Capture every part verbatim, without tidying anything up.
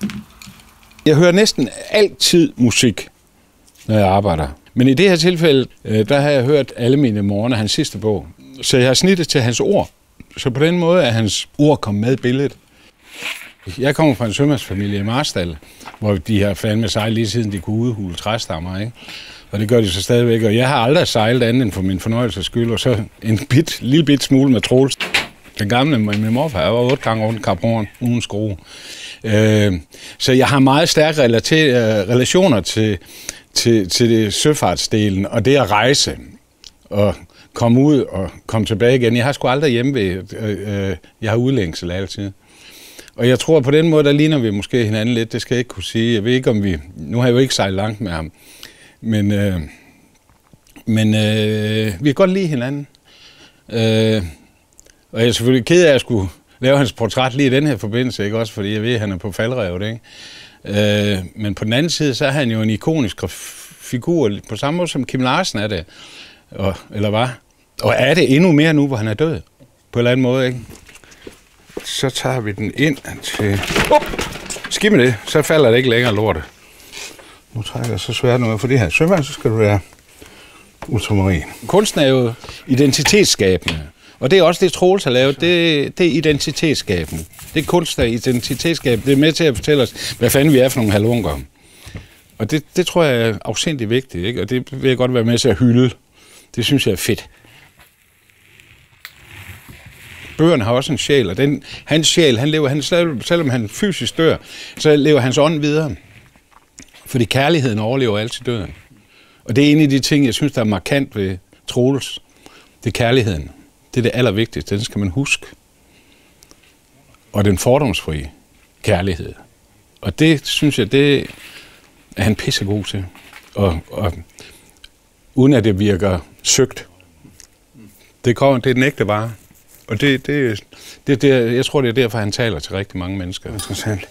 Jeg hører næsten altid musik, når jeg arbejder. Men i det her tilfælde, der har jeg hørt Alle mine morgener, hans sidste bog. Så jeg har snittet til hans ord. Så på den måde er hans ord kommet med i billedet. Jeg kommer fra en sømandsfamilie i Marstal, hvor de har fandme sejlet lige siden de kunne udhule træstammer, ikke? Og det gør de så stadigvæk. Og jeg har aldrig sejlet andet end for min fornøjelses skyld, og så en bit, lille bit smule med Troels. Den gamle, min morfar, jeg var otte gange rundt Kap Horn uden skrue. Øh, så jeg har meget stærke relationer til, til, til det søfartsdelen, og det at rejse og komme ud og komme tilbage igen. Jeg har sgu aldrig hjemme ved, øh, øh, jeg har udlængsel altid. Og jeg tror, på den måde, der ligner vi måske hinanden lidt, det skal jeg ikke kunne sige. Jeg ved ikke, om vi, nu har jeg jo ikke sejlet langt med ham, men, øh, men øh, vi kan godt lide hinanden. Øh, og jeg er selvfølgelig ked af, at jeg skulle lave hans portræt lige i den her forbindelse, ikke? Også fordi jeg ved, at han er på faldrevet, ikke? Øh, men på den anden side, så er han jo en ikonisk figur, på samme måde som Kim Larsen er det, og, eller hvad? Og er det endnu mere nu, hvor han er død, på en eller anden måde, ikke? Så tager vi den ind til... Up! Skib med det, så falder det ikke længere lortet. Nu trækker jeg så svært noget for det her søvand, så skal du være ultramarin. Kunsten er jo identitetsskabende, og det er også det, Troels har lavet, det, det er identitetsskabende. Det er kunst, der er identitetsskabende. Det er med til at fortælle os, hvad fanden vi er for nogle halvunker. Og det, det tror jeg er afsindigt vigtigt, ikke? Og det vil jeg godt være med til at hylde. Det synes jeg er fedt. Bøgerne har også en sjæl, og den, hans sjæl, han lever, han, selvom han fysisk dør, så lever hans ånd videre. Fordi kærligheden overlever altid døden. Og det er en af de ting, jeg synes, der er markant ved Troels. Det er kærligheden. Det er det allervigtigste. Den skal man huske. Og den fordomsfrie kærlighed. Og det, synes jeg, det er han pissegod til. Og, og uden at det virker søgt. Det, kommer, det er den ægte vare. Og det, det, det, det, jeg tror, det er derfor, han taler til rigtig mange mennesker. Interessant.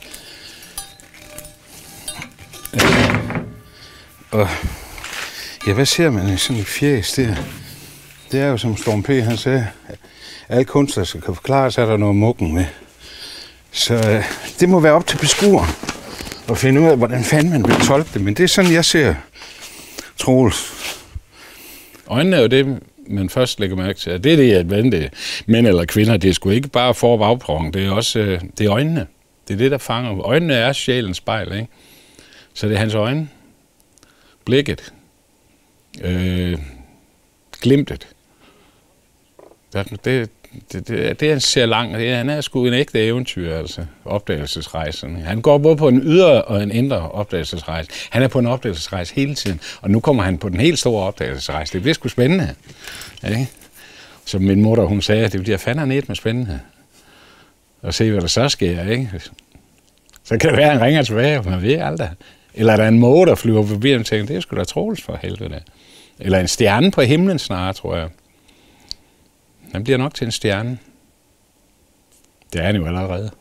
Og ja, hvad ser man i sådan en fjæs der? Det er jo som Storm P. han sagde, alle kunstnere skal kunne forklare sig, at der er noget mukken med. Så øh, det må være op til beskueren at finde ud af, hvordan fanden man vil tolke det. Men det er sådan, jeg ser Troels. Øjnene er jo det, man først lægger mærke til. Det er det, at vente mænd eller kvinder, det er sgu ikke bare for- og bagprong. Det er også øh, det er øjnene. Det er det, der fanger. Øjnene er sjælens spejl, ikke? Så det er hans øjne. Blikket. Øh, glimtet. Det, det, det, det, det han ser langt. Det, han er sgu en ægte eventyr, altså. Opdagelsesrejse. Han går både på en ydre og en indre opdagelsesrejse. Han er på en opdagelsesrejse hele tiden, og nu kommer han på den helt store opdagelsesrejse. Det bliver sgu spændende. Ikke? Som min mutter, hun sagde, det bliver fandme net med spændende. Og se, hvad der så sker, ikke? Så kan det være, at han ringer tilbage, man ved aldrig. Eller der er en måge, der flyver forbi, og tænker, det er sgu da Troels for helvede. Eller en stjerne på himlen snarere, tror jeg. Han bliver nok til en stjerne. Det er han jo allerede.